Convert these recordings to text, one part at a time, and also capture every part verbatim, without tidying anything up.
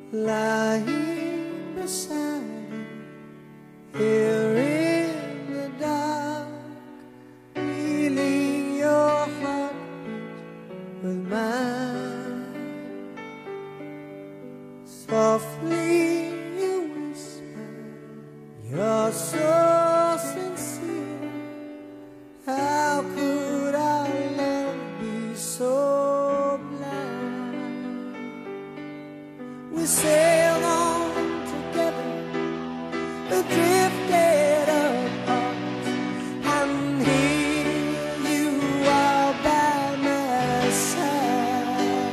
lying beside you here in the dark, feeling your heartbeat with mine. Softly you whisper, you're so sincere. How could our love be so blind? We sailed on together, we drifted apart, and here you are by my side.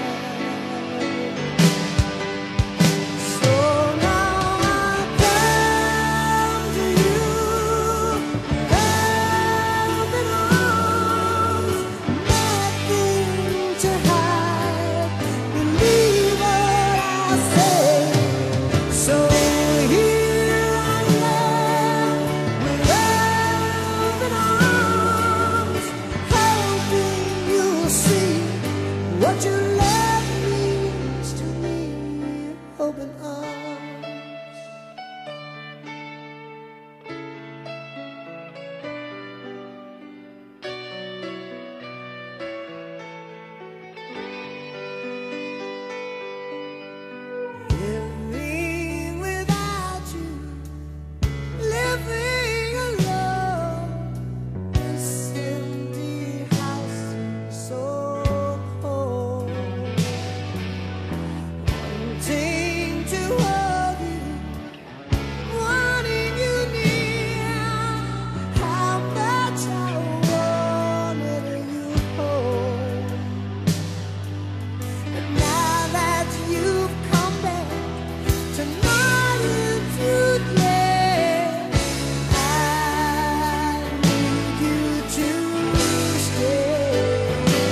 So now I come to you, open arms, nothing to hide. Believe what I say. So here I am with open arms, hoping you'll see what your love means to me. Open arms. Living without you, living alone, this empty house seems so cold. Wanting to hold you, wanting you near, how much I wanted you home. And now that you've come back tonight into day, I need you to stay.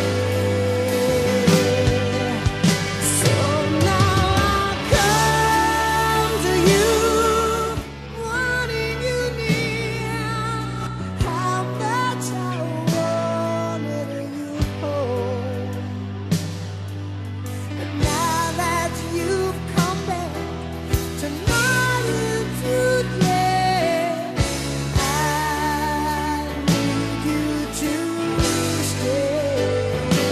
So now I come to you, wanting you near, how much I wanted you home. And now that you've come back tonight into day, I need you to stay.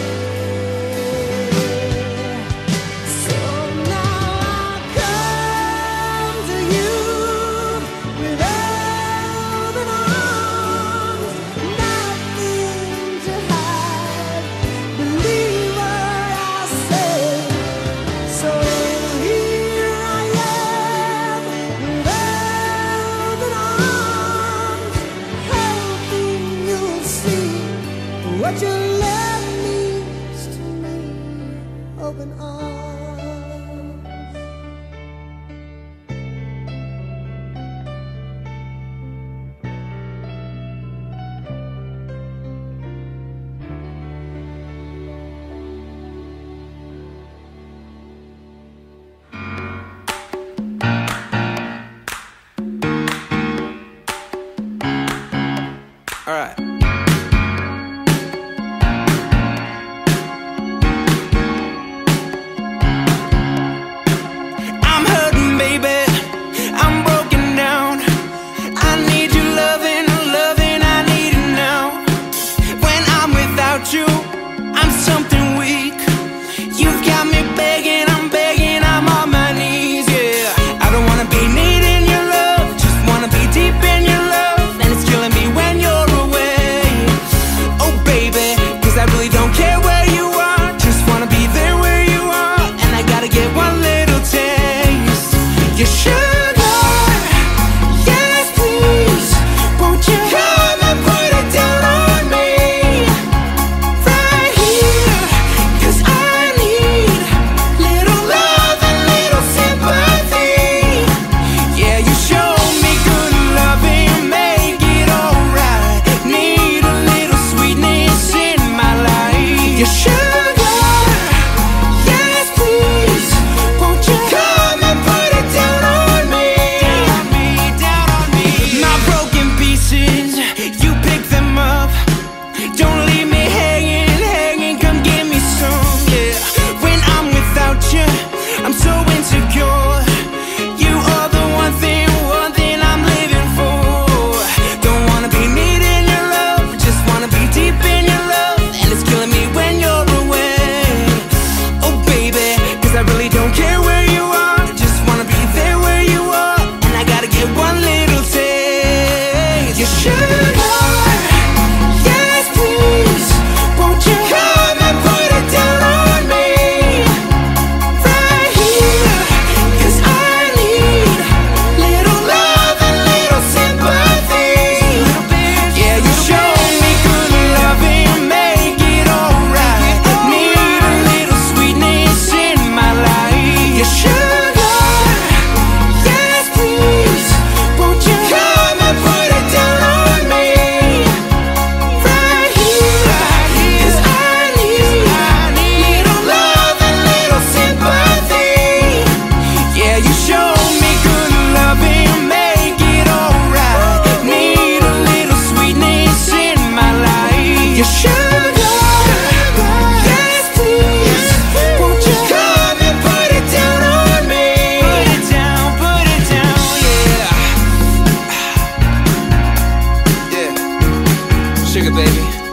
So now I come to you with open arms, nothing to hide. Believe what I say. So here I am with open arms, hoping you'll see what your love means to me. Open arms. All right. I'm hurting, baby. I'm broken down. I need you loving, loving. I need it now. When I'm without you, I'm something weak. You've got me begging, I'm begging, I'm on my knees. Yeah, I don't wanna be needing your love, just wanna be deep in your love, and it's killing me when you're away. Oh baby, cause I really don't care where you are, just wanna be there where you are, and I gotta get one little taste. You're your sugar. Yes, please. Won't you come and put it down on me? Put it down, put it down, yeah. Yeah. Sugar baby.